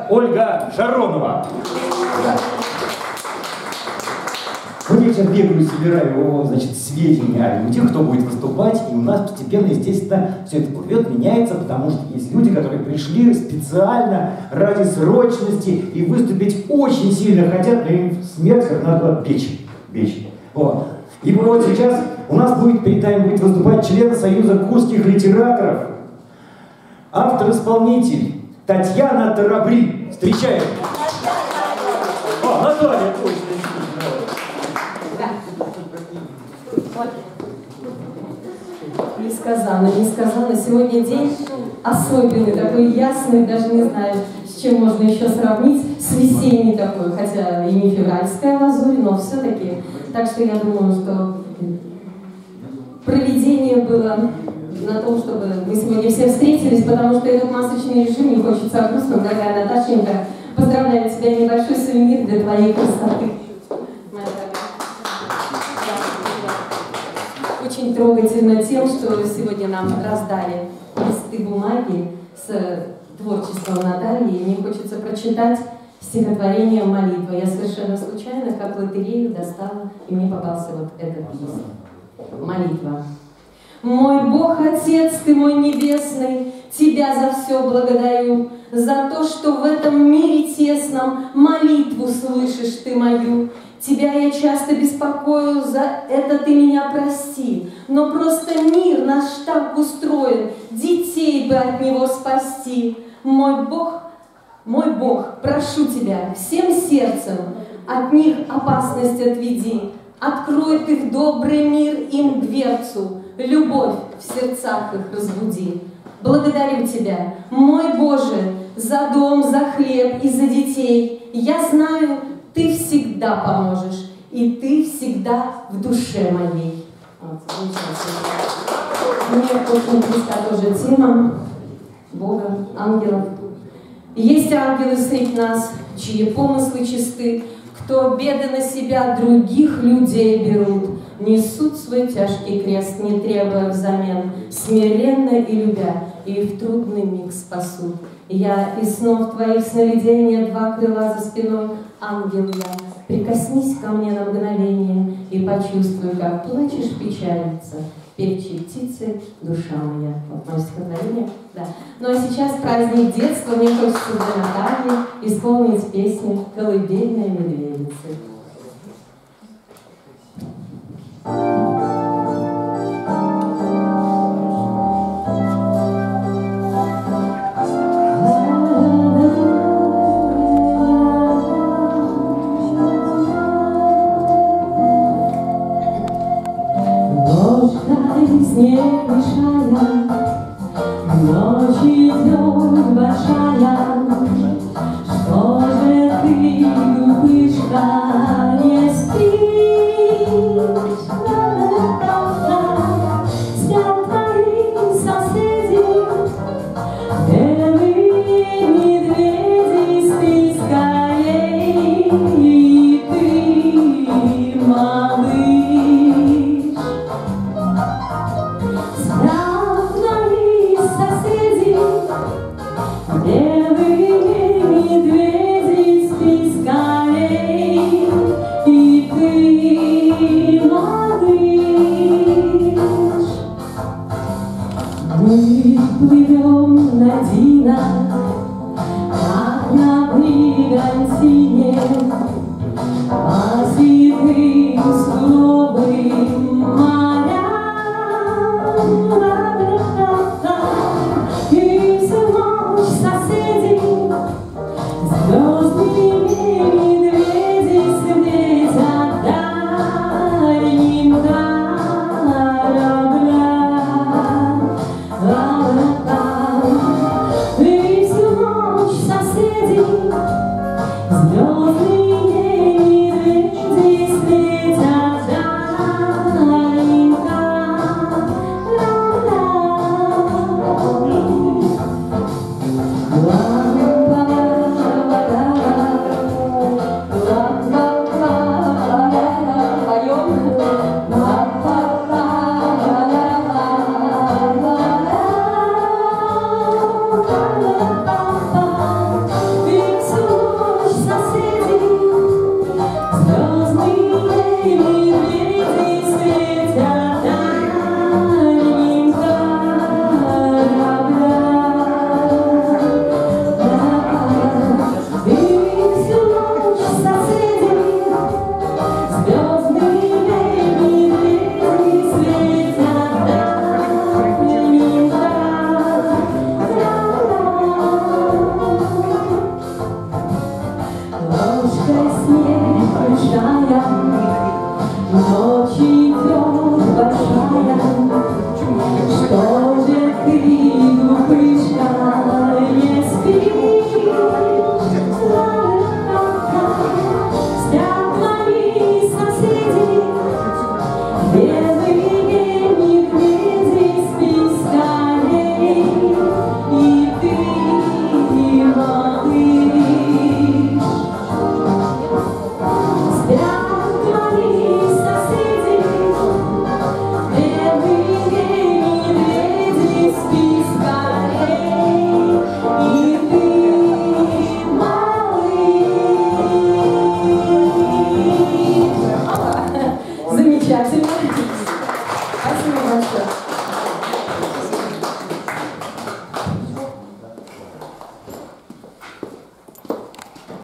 Ольга Шаронова. Вот я сейчас бегаю, собираю, значит, сведения о людях, кто будет выступать, и у нас постепенно, естественно, все это плывет, меняется, потому что есть люди, которые пришли специально ради срочности и выступить очень сильно хотят, но им смерть как надо печь. Вот. И вот сейчас у нас будет перед нами будет выступать член Союза курских литераторов, автор-исполнитель Татьяна Тарабри. Встречаем! О, Наталья, точно! Несказанно. Сегодня день особенный, такой ясный, даже не знаю, с чем можно еще сравнить, с весенней такой, хотя и не февральская лазурь, но все-таки. Так что я думаю, что проведение было на том, чтобы мы сегодня все встретились, потому что этот масочный режим не хочется грустно. Дорогая Наташенька, поздравляю тебя, небольшой сувенир для твоей красоты. Очень трогательно тем, что сегодня нам раздали листы бумаги с творчеством Натальи, и мне хочется прочитать стихотворение «Молитва». Я совершенно случайно, как лотерею, достала, и мне попался вот этот лист. Молитва. Мой Бог, Отец, Ты мой небесный, Тебя за все благодарю, за то, что в этом мире тесном молитву слышишь Ты мою. Тебя я часто беспокою, за это Ты меня прости, но просто мир наш так устроен, детей бы от него спасти. Мой Бог, прошу Тебя всем сердцем, от них опасность отведи, откроет их добрый мир им дверцу, любовь в сердцах их разбуди. Благодарю Тебя, мой Боже, за дом, за хлеб и за детей. Я знаю, Ты всегда поможешь, и Ты всегда в душе моей. Вот, мне очень близка тоже тема Бога, ангелов. Есть ангелы среди нас, чьи помыслы чисты, кто беды на себя других людей берут, несут свой тяжкий крест, не требуя взамен, смиренно и любя, и в трудный миг спасут. Я из снов твоих сновидения два крыла за спиной, ангел я, прикоснись ко мне на мгновение и почувствуй, как плачешь, печалится, певчей птицы душа моя. Вот мое стихотворение. Да. Ну а сейчас праздник детства, мне хочется для Натальи исполнить песню «Колыбельная медведицы». Снег мешая, ночь идет большая, что же ты, глупышка, не спишь? Спят твои соседи, белые медведи с пескарей, и ты, малыш. Мы плывем на Дина, как на бригантине, по святым суровым морям. И всю ночь соседи, звездные медведи светят дальним кораблям. И всю ночь соседи, звездные медведи светят дальним кораблям. Поем. Спасибо большое.